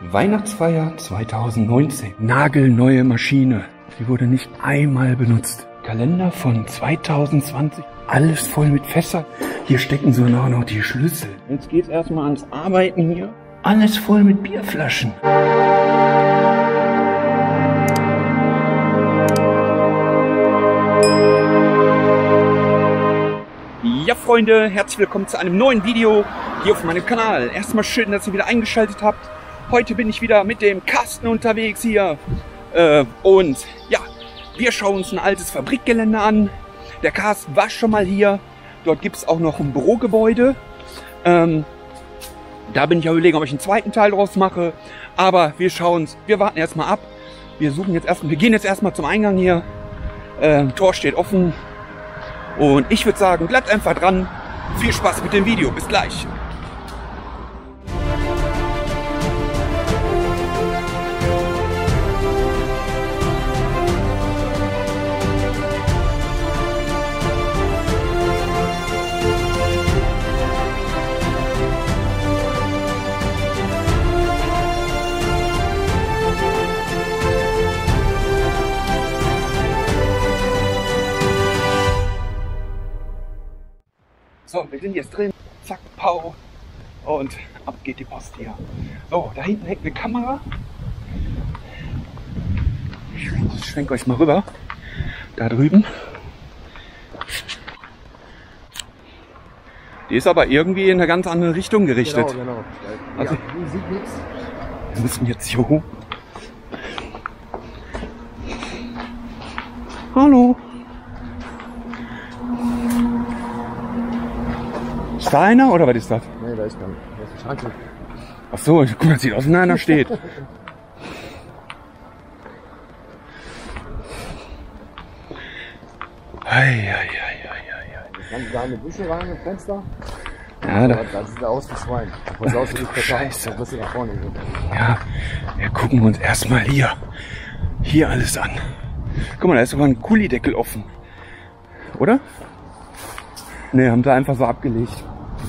Weihnachtsfeier 2019. Nagelneue Maschine. Sie wurde nicht einmal benutzt. Kalender von 2020. Alles voll mit Fässern. Hier stecken so noch die Schlüssel. Jetzt geht's erstmal ans Arbeiten hier. Alles voll mit Bierflaschen. Ja Freunde, herzlich willkommen zu einem neuen Video hier auf meinem Kanal. Erstmal schön, dass ihr wieder eingeschaltet habt. Heute bin ich wieder mit dem Carsten unterwegs hier. Und ja, wir schauen uns ein altes Fabrikgelände an. Der Carsten war schon mal hier. Dort gibt es auch noch ein Bürogebäude. Da bin ich ja überlegen, ob ich einen zweiten Teil draus mache. Aber wir warten erstmal ab. Wir gehen jetzt erstmal zum Eingang hier. Tor steht offen. Und ich würde sagen, bleibt einfach dran. Viel Spaß mit dem Video. Bis gleich. So, wir sind jetzt drin. Zack, Pau. Und ab geht die Post hier. So, da hinten hängt eine Kamera. Ich schwenke euch mal rüber. Da drüben. Die ist aber irgendwie in eine ganz andere Richtung gerichtet. Genau. Also, ja, die sieht nichts. Wir müssen jetzt hier hoch. Hallo. Ist da einer oder was ist das? Nee, da ist keiner. Da ist ein Schrank. Ach so, guck mal, das sieht aus, wenn einer steht. Dann da eine Büsche rein im Fenster. Ja, das sieht aus wie Schwein. Das aus wie Scheiße. Das nach vorne gehen. Ja, wir gucken uns erstmal hier alles an. Guck mal, da ist sogar ein Kullideckel offen. Oder? Ne, haben sie einfach so abgelegt.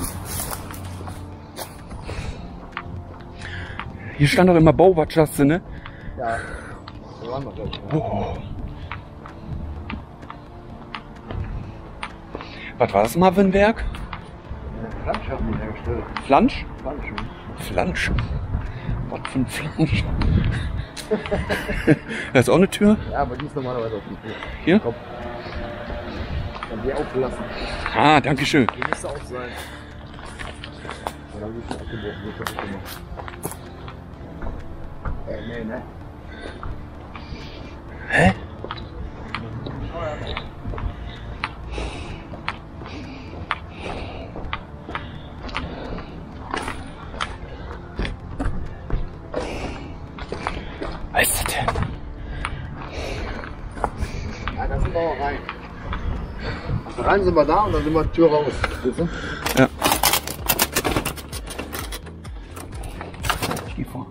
Hier stand doch immer Bauwirtschaft, ne? Ja, so waren wir gleich. Ja. Oh. Was war das mal für ein Werk? Flansch haben die hergestellt. Flansch? Flansch. Flansch? Was für ein Flansch? Da ist auch eine Tür. Ja, aber die ist normalerweise auf die Tür. Hier? Komm. Dann die aufgelassen. Ah, danke schön. Die müsste auch sein. Und dann ist sie abgebrochen. Wird das gemacht. Nee, ne? Hä? Was ist das denn? Ja, da sind wir auch rein. Also rein sind wir da und dann sind wir die Tür raus. Siehst du? Ja. Ich geh vor.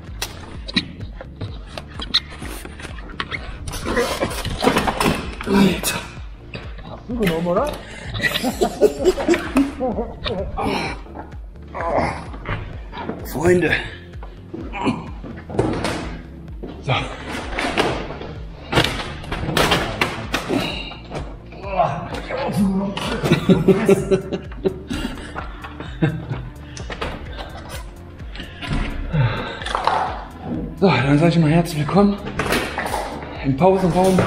Alter. Hast du genommen, oder? Freunde. So. So, dann sage ich mal herzlich willkommen im Pausenraum.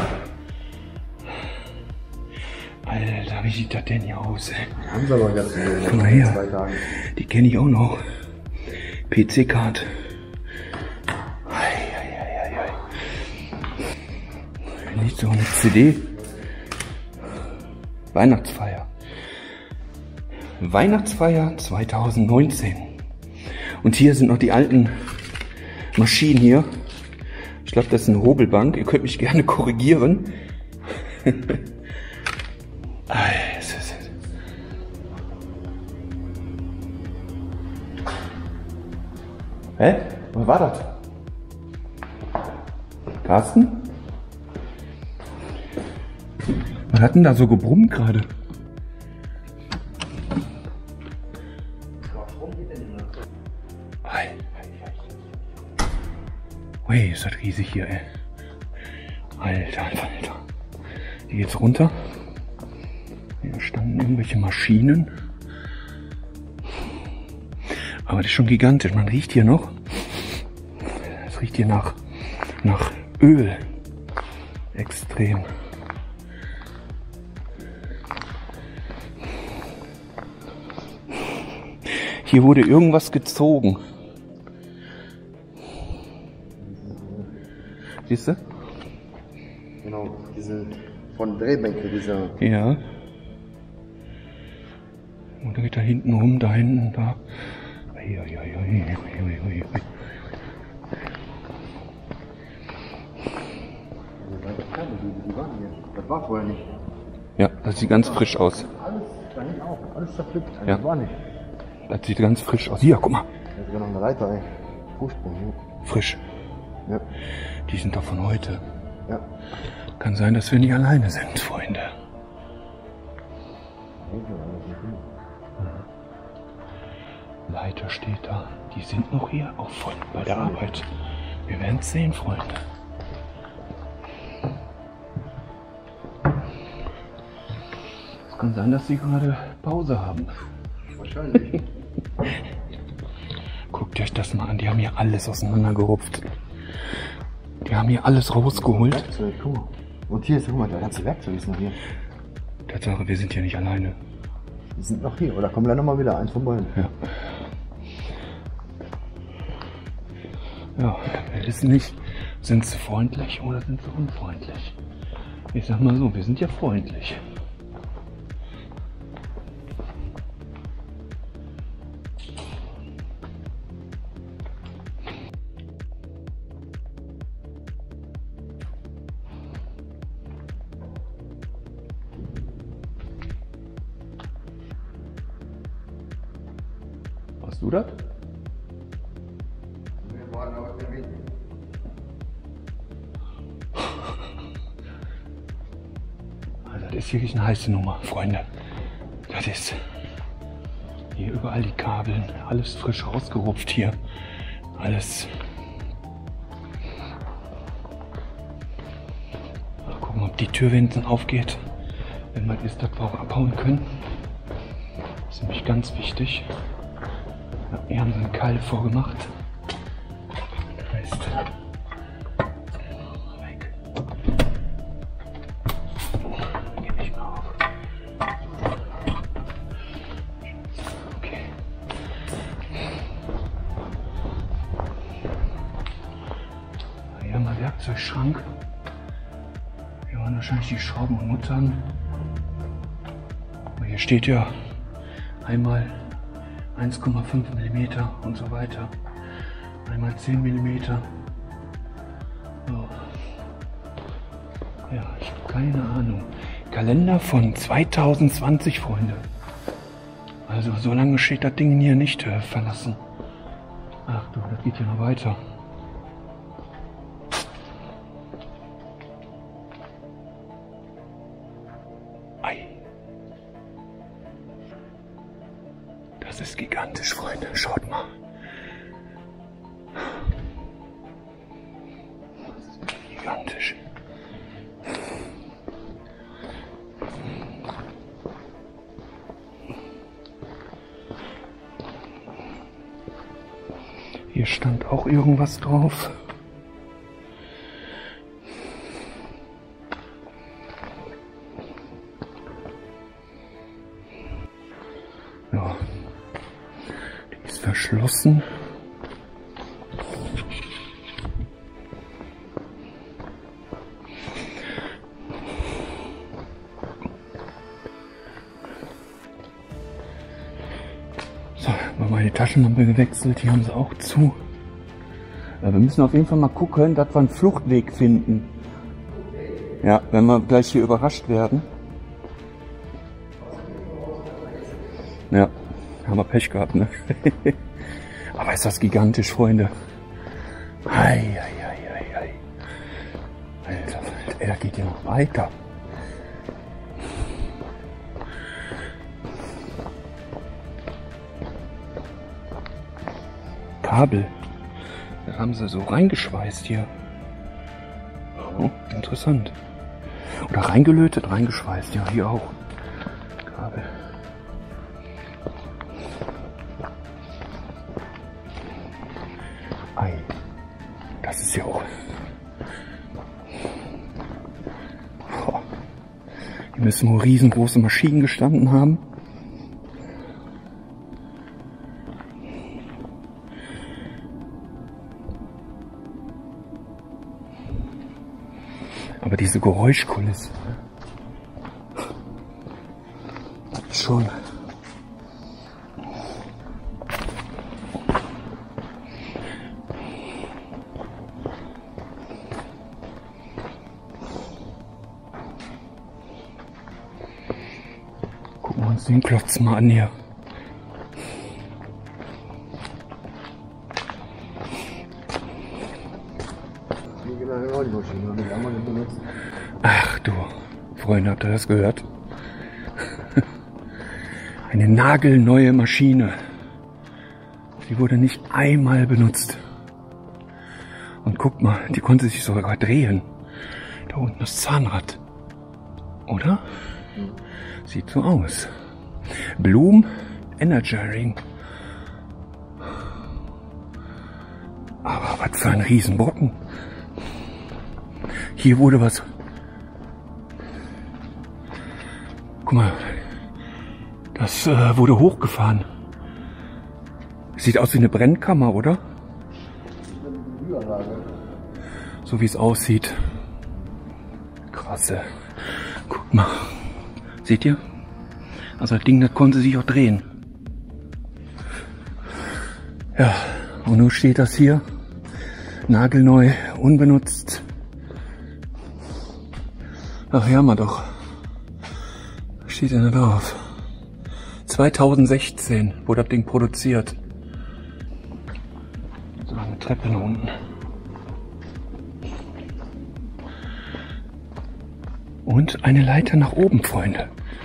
Alter, wie sieht das denn hier aus, ey? Haben sie aber ganz Guck mal her, die kenne ich auch noch. PC-Card. Nicht so eine CD. Weihnachtsfeier. Weihnachtsfeier 2019. Und hier sind noch die alten Maschinen hier. Ich glaube, das ist eine Hobelbank. Ihr könnt mich gerne korrigieren. Hä? Was war das? Carsten? Was hat denn da so gebrummt gerade? Ui, ist das riesig hier, ey. Alter, Alter, Alter. Hier geht's runter. Hier standen irgendwelche Maschinen. Aber das ist schon gigantisch. Man riecht hier noch. Es riecht hier nach Öl. Extrem. Hier wurde irgendwas gezogen. Siehst du? Genau, diese von Drehbänke, dieser. Ja. Und dann geht da hinten rum, da hinten, da. Die waren hier. Das war vorher nicht. Ja, das sieht ganz frisch aus. Alles da hinten auch, alles zerpflückt. Ja. Das war nicht. Das sieht ganz frisch aus. Hier, guck mal. Da ist sogar noch eine Leiter, ey. Fußsprung, hier. Frisch. Ja. Die sind doch von heute. Ja. Kann sein, dass wir nicht alleine sind, Freunde. Leiter steht da. Die sind noch hier, auch voll bei der Arbeit. Wir werden es sehen, Freunde. Es kann sein, dass sie gerade Pause haben. Wahrscheinlich. Guckt euch das mal an. Die haben hier alles auseinandergerupft. Die haben hier alles rausgeholt. Werkzeug, guck mal. Und hier ist, guck mal, der ganze Werkzeug ist noch hier. Tatsache, wir sind hier nicht alleine. Die sind noch hier, oder kommen gleich nochmal wieder eins von beiden. Ja. Ja, wir wissen nicht, sind sie freundlich oder sind sie unfreundlich. Ich sag mal so, wir sind ja freundlich. Hast du das? Das ist wirklich eine heiße Nummer, Freunde. Das ist hier überall die Kabeln, alles frisch rausgerupft hier. Alles. Mal gucken, ob die Tür hinten aufgeht. Wenn man ist, dass wir auch abhauen können. Das ist nämlich ganz wichtig. Ja, hier haben sie einen Keil vorgemacht. Das heißt, weg. Geht nicht mehr auf. Okay. Hier haben wir Werkzeugschrank. Hier waren wahrscheinlich die Schrauben und Muttern. Aber hier steht ja einmal 1,5 mm und so weiter. Einmal 10 mm. So. Ja, ich habe keine Ahnung. Kalender von 2020, Freunde. Also so lange steht das Ding hier nicht verlassen. Ach du, das geht hier noch weiter. Ei. Das ist gigantisch, Freunde. Schaut mal. Das ist gigantisch. Hier stand auch irgendwas drauf. Ja. Die ist verschlossen. So, haben wir mal die Taschenlampe gewechselt. Hier haben sie auch zu. Wir müssen auf jeden Fall mal gucken, dass wir einen Fluchtweg finden. Ja, wenn wir gleich hier überrascht werden. Ja, haben wir Pech gehabt, ne? Aber ist das gigantisch, Freunde. Ei, ei, ei, ei, ei. Alter, ey, da geht ja noch weiter. Kabel. Da haben sie so reingeschweißt hier. Oh, interessant. Oder reingelötet, reingeschweißt. Ja, hier auch. Kabel. Ei. Das ist ja auch... Oh. Hier müssen wohl riesengroße Maschinen gestanden haben. Aber diese Geräuschkulisse schon. Gucken wir uns den Klotz mal an hier. Ach du, Freunde, habt ihr das gehört? Eine nagelneue Maschine. Die wurde nicht einmal benutzt. Und guck mal, die konnte sich sogar drehen. Da unten das Zahnrad. Oder? Sieht so aus. Bloom Energizing. Aber was für ein Riesenbrocken. Hier wurde was... Guck mal. Das wurde hochgefahren. Sieht aus wie eine Brennkammer, oder? So wie es aussieht. Krasse. Guck mal. Seht ihr? Also das Ding, das konnte sich auch drehen. Ja, und nun steht das hier. Nagelneu, unbenutzt. Ach ja, mal doch. Was steht denn da drauf? 2016 wurde das Ding produziert. So, eine Treppe nach unten. Und eine Leiter nach oben, Freunde.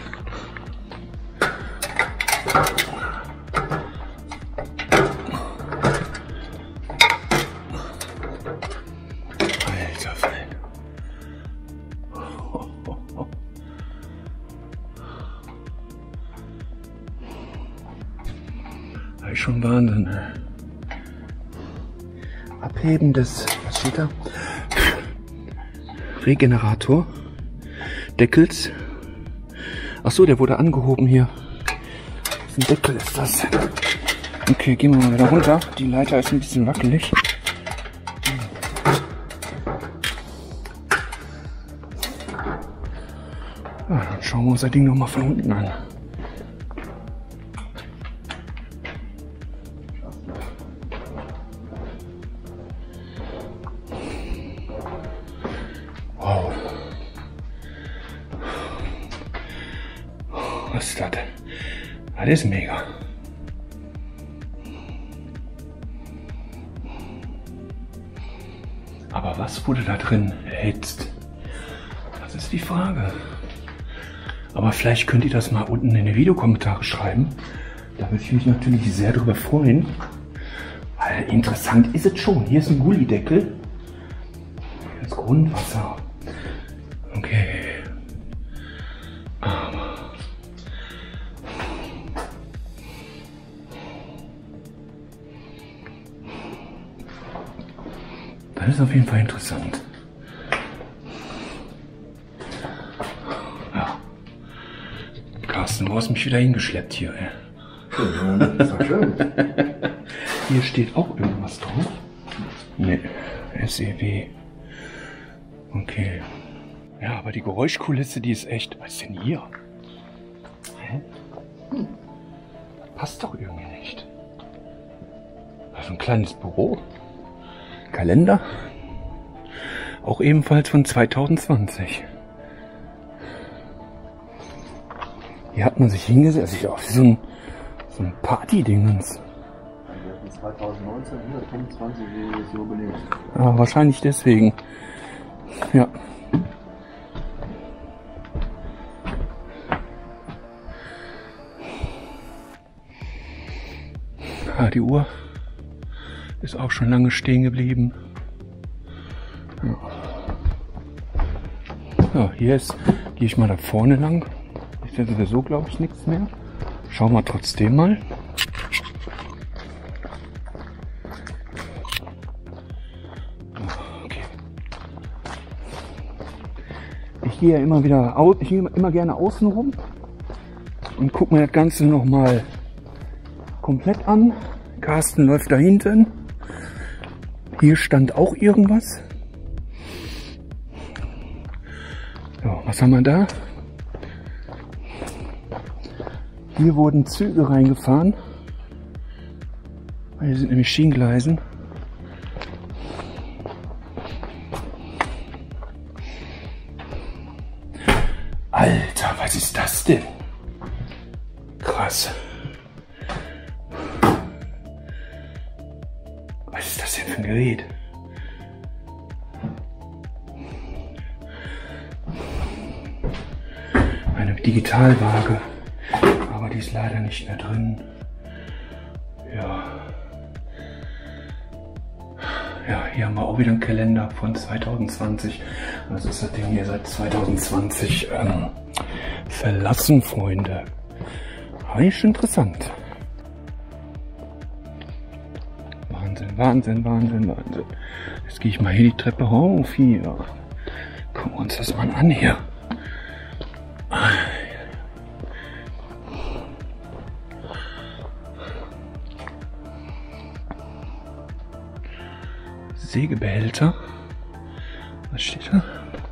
Alter Falter. Das ist schon Wahnsinn. Abheben des, was steht da? Regenerator. Deckels. Ach so, der wurde angehoben hier. Was ein Deckel ist das? Okay, gehen wir mal wieder runter. Die Leiter ist ein bisschen wackelig. Ja, dann schauen wir uns das Ding noch mal von unten an. Wow. Was ist das? Das ist mega. Aber was wurde da drin erhitzt? Das ist die Frage. Aber vielleicht könnt ihr das mal unten in die Videokommentare schreiben. Da würde ich mich natürlich sehr darüber freuen. Weil interessant ist es schon. Hier ist ein Gullideckel. Das Grundwasser. Okay. Das ist auf jeden Fall interessant. Ja. Carsten, wo hast du mich wieder hingeschleppt hier, ey? Ja, das ist doch schön. Hier steht auch irgendwas drauf. Ne, SEW. Okay. Ja, aber die Geräuschkulisse, die ist echt... Was ist denn hier? Hä? Das passt doch irgendwie nicht. Also ein kleines Büro. Kalender. Auch ebenfalls von 2020. Hier hat man sich hingesetzt. Das sieht aus wie so ein Party-Dingens. 2019, 125 ist Jubiläum. Ja, wahrscheinlich deswegen. Ja. Ah, die Uhr Ist auch schon lange stehen geblieben. Ja. Ja, gehe ich mal da vorne lang. Ist ja sowieso, glaube ich, nichts mehr. Schauen wir trotzdem mal. Okay. Ich gehe ja immer gerne außen rum und gucke mir das Ganze nochmal komplett an. Carsten läuft da hinten. Hier stand auch irgendwas. So, was haben wir da? Hier wurden Züge reingefahren. Hier sind nämlich Schienengleisen. Alter, was ist das denn? Krass. Was ist das denn für ein Gerät? Eine Digitalwaage. Aber die ist leider nicht mehr drin. Ja. Ja, hier haben wir auch wieder einen Kalender von 2020. Also ist das Ding hier seit 2020 verlassen, Freunde. Eigentlich interessant. Wahnsinn, Wahnsinn, Wahnsinn, Wahnsinn. Jetzt gehe ich mal hier die Treppe rauf. Hier. Gucken wir uns das mal an hier. Sägebehälter. Was steht da?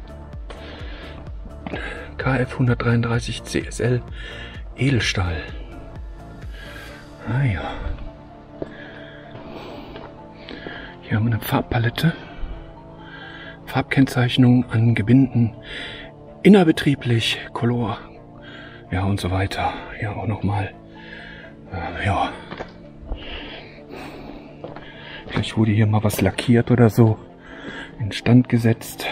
KF 133 CSL Edelstahl. Ah ja. Hier haben wir eine Farbpalette. Farbkennzeichnung an Gebinden. Innerbetrieblich, Color. Ja, und so weiter. Ja, auch nochmal. Ja. Vielleicht wurde hier mal was lackiert oder so. Instand gesetzt.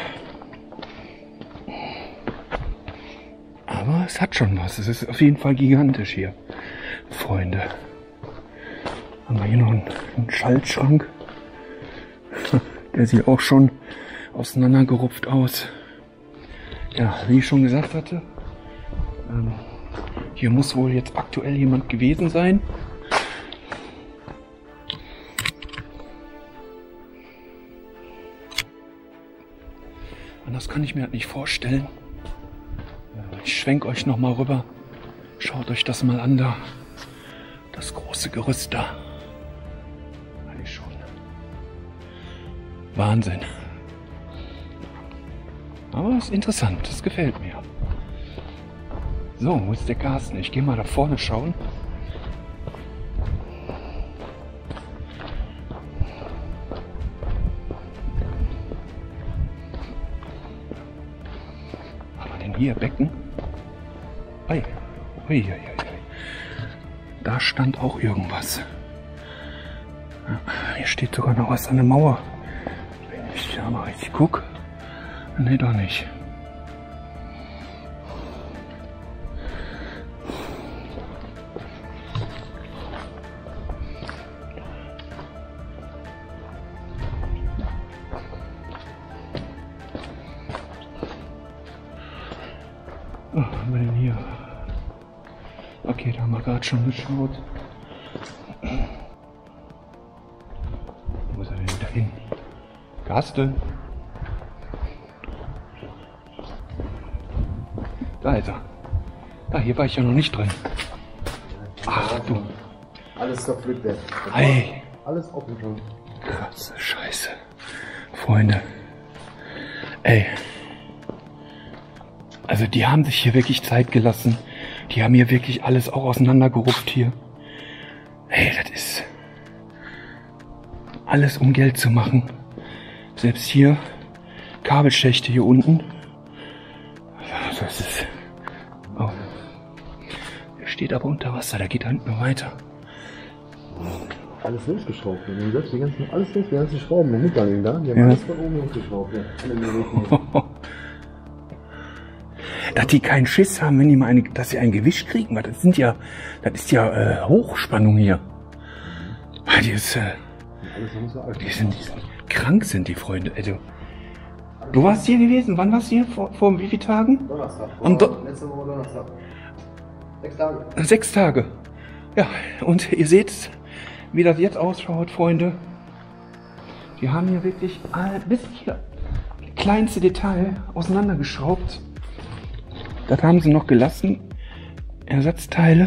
Aber es hat schon was. Es ist auf jeden Fall gigantisch hier, Freunde. Haben wir hier noch einen Schaltschrank. Der sieht auch schon auseinandergerupft aus. Ja, wie ich schon gesagt hatte, hier muss wohl jetzt aktuell jemand gewesen sein. Anders kann ich mir das nicht vorstellen. Ich schwenke euch noch mal rüber. Schaut euch das mal an da. Das große Gerüst da. Eigentlich schon. Wahnsinn. Aber es ist interessant. Das gefällt mir. So, wo ist der Carsten? Ich gehe mal da vorne schauen. Hier Becken. Ei. Ui, ui, ui. Da stand auch irgendwas. Ja, hier steht sogar noch was an der Mauer. Wenn ich ja mal richtig gucke. Nee, doch nicht. Was haben wir denn hier? Okay, da haben wir gerade schon geschaut. Wo ist er denn dahin? Carsten? Da ist er. Da, hier war ich ja noch nicht drin. Ach du. Alles zerpflückt werden. Ei. Alles offen schon. Krasse Scheiße. Freunde. Ey. Also die haben sich hier wirklich Zeit gelassen. Die haben hier wirklich alles auch auseinandergerupft hier. Ey, das ist alles, um Geld zu machen. Selbst hier Kabelschächte hier unten. Das ist... Oh. Der steht aber unter Wasser, der geht da hinten noch weiter. Alles losgeschraubt. Die ganzen, alles los, die ganzen Schrauben, noch gar nicht da. Die haben alles von oben losgeschraubt. Ja. Dass die keinen Schiss haben, wenn die mal dass sie ein Gewicht kriegen, weil das ist ja Hochspannung hier. Weil die ist, Die sind krank, sind die Freunde. Also, du warst hier gewesen. Wann warst du hier? Vor wie vielen Tagen? Donnerstag. Letzte Woche Donnerstag. 6 Tage. 6 Tage. Ja, und ihr seht, wie das jetzt ausschaut, Freunde. Die haben hier wirklich bis hier kleinste Detail auseinandergeschraubt. Das haben sie noch gelassen. Ersatzteile.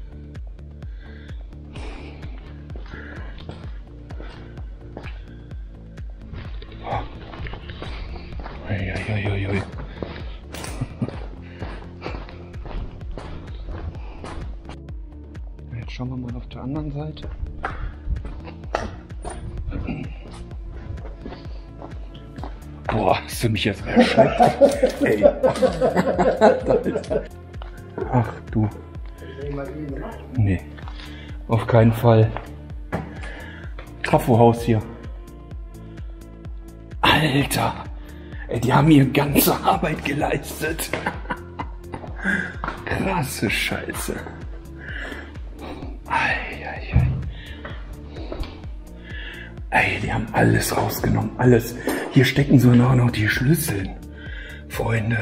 Uiuiuiui. Jetzt schauen wir mal auf der anderen Seite. Boah, hast du mich jetzt erschreckt? Ey. Ach du. Nee, auf keinen Fall. Trafohaus hier. Alter. Ey, die haben hier ganze Arbeit geleistet. Krasse Scheiße. Ei. Ey, die haben alles rausgenommen. Alles. Hier stecken so noch die Schlüssel. Freunde.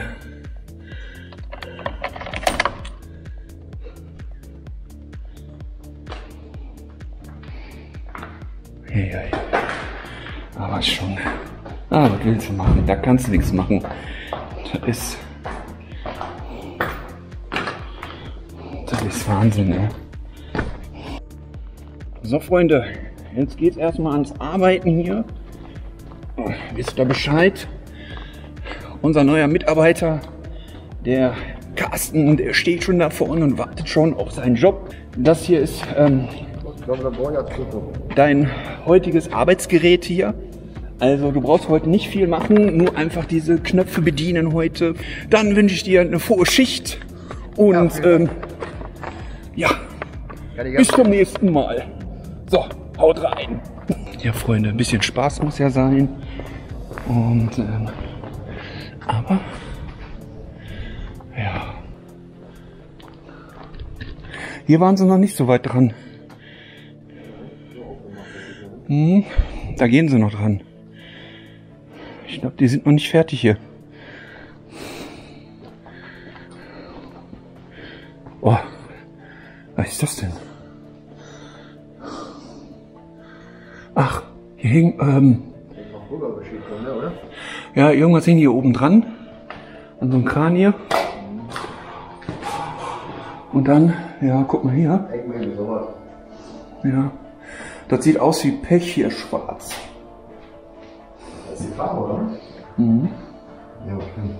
Ja. Aber schon. Was willst du machen? Da kannst du nichts machen. Das ist Wahnsinn, ne? So, Freunde, jetzt geht's erstmal ans Arbeiten hier. Wisst ihr Bescheid? Unser neuer Mitarbeiter, der Carsten, der steht schon da vorne und wartet schon auf seinen Job. Das hier ist dein heutiges Arbeitsgerät hier. Also du brauchst heute nicht viel machen, nur einfach diese Knöpfe bedienen heute. Dann wünsche ich dir eine frohe Schicht und ja, bis zum nächsten Mal. So, haut rein. Ja, Freunde, ein bisschen Spaß muss ja sein. Und aber ja, hier waren sie noch nicht so weit dran. Da gehen sie noch dran. Ich glaube, die sind noch nicht fertig hier. Oh, was ist das denn? Ach, hier hing, ja, irgendwas hing hier oben dran. An so einem Kran hier. Und dann, ja, guck mal hier. Ja, das sieht aus wie Pech hier schwarz. Das ist die Farbe, oder? Mhm. Ja, stimmt.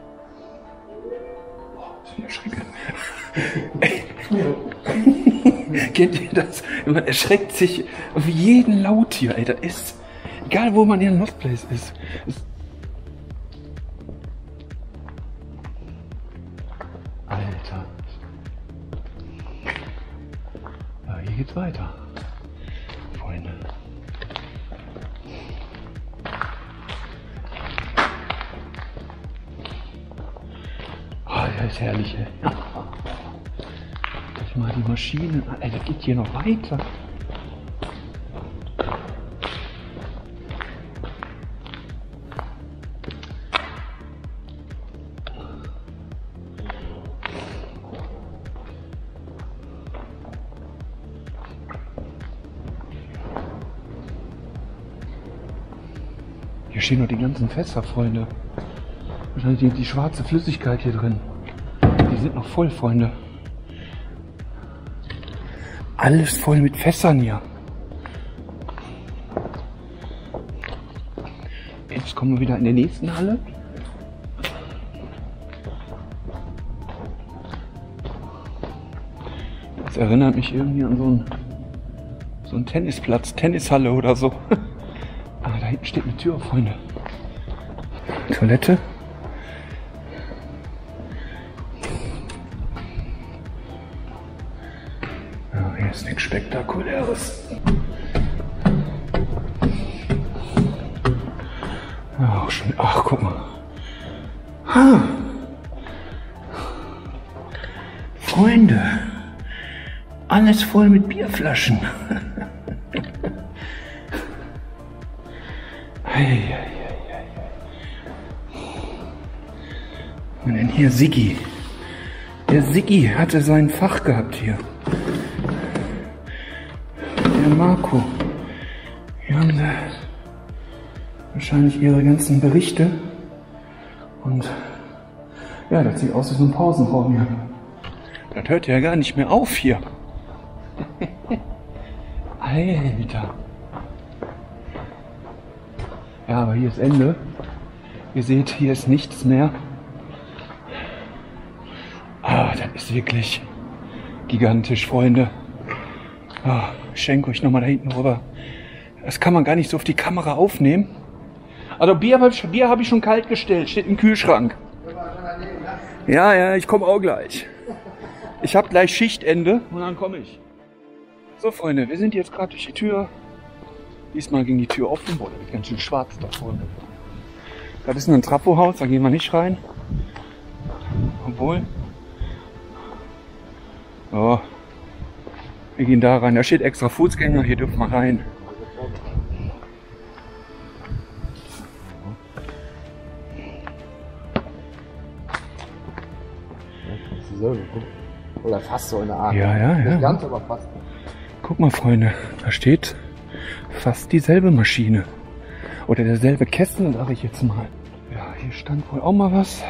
Boah, das ist erschreckend. Kennt ihr das? Man erschreckt sich auf jeden Laut hier, ey. Das ist, egal wo man in Lost Place ist. Alter. Ja, hier geht's weiter. Freunde. Oh, das ist herrlich, ey. Guck mal die Maschinen an. Ey, das geht hier noch weiter. Hier stehen noch die ganzen Fässer, Freunde. Wahrscheinlich die schwarze Flüssigkeit hier drin. Die sind noch voll, Freunde. Alles voll mit Fässern hier. Jetzt kommen wir wieder in der nächsten Halle. Das erinnert mich irgendwie an so einen Tennisplatz, Tennishalle oder so. Ah, da hinten steht eine Tür, Freunde. Toilette. Ja, hier ist nichts Spektakuläres. Ja, auch schon. Ach, guck mal. Ha. Freunde. Alles voll mit Bierflaschen. Und dann hier Siggi. Der Siggi hatte sein Fach gehabt hier. Der Marco. Hier haben sie wahrscheinlich ihre ganzen Berichte. Und ja, das sieht aus wie so ein Pausenraum hier. Das hört ja gar nicht mehr auf hier. Alter. Ja, aber hier ist Ende. Ihr seht, hier ist nichts mehr. Ah, das ist wirklich gigantisch, Freunde. Ah, ich schenke euch nochmal da hinten rüber. Das kann man gar nicht so auf die Kamera aufnehmen. Also Bier habe ich schon kalt gestellt, steht im Kühlschrank. Ja, ich komme auch gleich. Ich habe gleich Schichtende und dann komme ich. So Freunde, wir sind jetzt gerade durch die Tür. Diesmal ging die Tür offen, boah, da wird ganz schön schwarz da vorne. Das ist nur ein Trappohaus, da gehen wir nicht rein. Obwohl. Oh, wir gehen da rein, da steht extra Fußgänger, hier dürfen wir rein. Oder fast so in der Art. Ja. Nicht ganz, aber fast. Guck mal, Freunde, da steht fast dieselbe Maschine. Oder derselbe Kessel, sage ich jetzt mal. Ja, hier stand wohl auch mal was.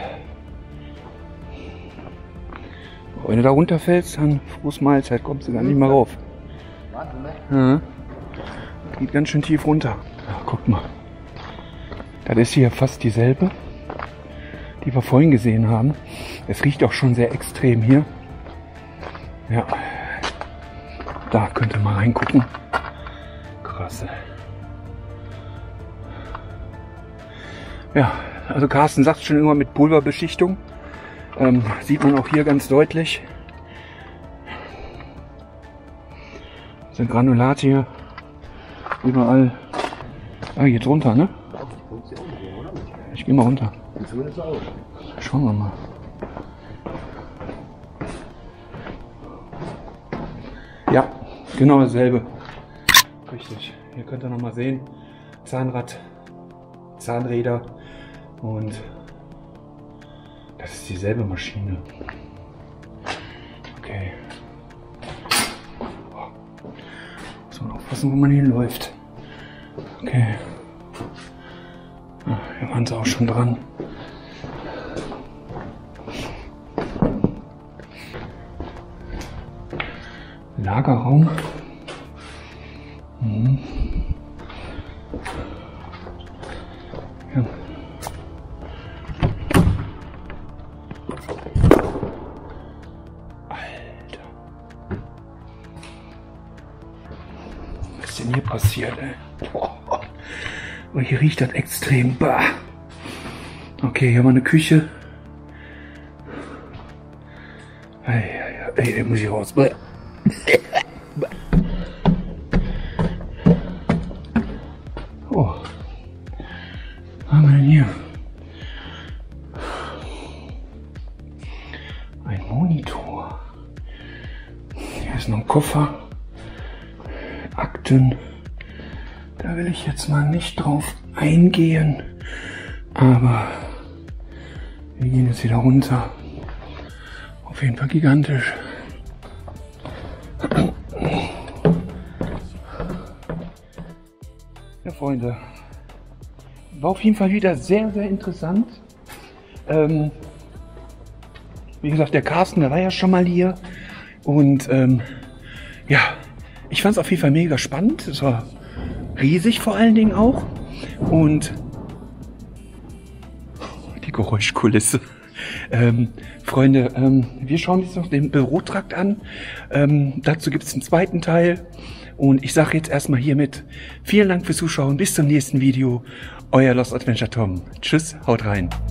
Wenn du da runterfällst, dann Fußmahlzeit, kommst du gar nicht mehr rauf. Warte, ne? Ja. Geht ganz schön tief runter. Ja, guck mal. Das ist hier fast dieselbe, die wir vorhin gesehen haben. Es riecht auch schon sehr extrem hier. Ja. Da könnt ihr mal reingucken. Krass. Ja, also Carsten sagt schon immer mit Pulverbeschichtung. Sieht man auch hier ganz deutlich. Das sind Granulate hier. Überall. Ah, hier drunter, ne? Ich gehe mal runter. Schauen wir mal. Ja, genau dasselbe. Richtig. Hier könnt ihr noch mal sehen. Zahnrad, Zahnräder und das ist dieselbe Maschine. Okay. Muss man aufpassen, wo man hinläuft. Okay. Ah, hier waren sie auch schon dran. Lagerraum. Ja. Alter. Was ist denn hier passiert, ey? Boah. Oh, hier riecht das extrem. Bah. Okay, hier haben wir eine Küche. Ey, muss ich raus. Oh. Was haben wir denn hier? Ein Monitor. Hier ist noch ein Koffer. Akten. Da will ich jetzt mal nicht drauf eingehen. Aber wir gehen jetzt wieder runter. Auf jeden Fall gigantisch. Ja, Freunde. War auf jeden Fall wieder sehr, sehr interessant. Wie gesagt, der Carsten, der war ja schon mal hier. Und ja, ich fand es auf jeden Fall mega spannend. Es war riesig vor allen Dingen auch. Und die Geräuschkulisse. Freunde, wir schauen jetzt noch den Bürotrakt an. Dazu gibt es einen zweiten Teil. Und ich sage jetzt erstmal hiermit vielen Dank fürs Zuschauen. Bis zum nächsten Video. Euer Lost Adventure Tom. Tschüss, haut rein.